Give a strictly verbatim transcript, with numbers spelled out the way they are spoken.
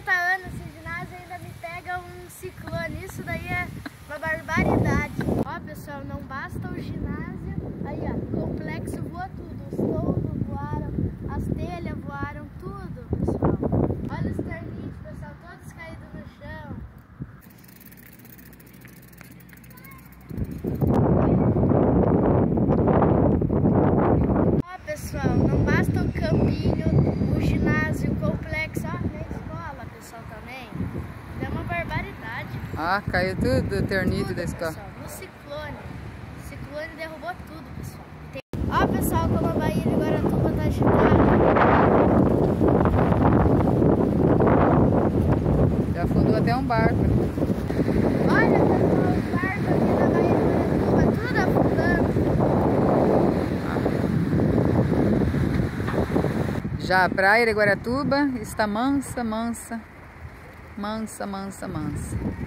quarenta anos esse ginásio ainda me pega um ciclone. Isso daí é uma barbaridade. Ó, pessoal, não basta o ginásio. Aí, ó, o complexo voa tudo. Os toldos voaram, as telhas voaram, tudo, pessoal. Olha os termites, pessoal, todos caídos no chão. Ó, pessoal, não basta o campinho, o ginásio, o complexo. Ó, minha escola, pessoal, também. É uma barbaridade. Ah, caiu tudo o ternito Tudo, da escola. Pessoal, no ciclone. O ciclone derrubou tudo, pessoal. Tem... Ó, pessoal, como a Baía de Guaratuba tá agitada. Já afundou até um barco. Olha, pessoal, os barcos aqui da Baía de Guaratuba, tudo afundando. Já a praia de Guaratuba está mansa, mansa, mansa, mansa, mansa.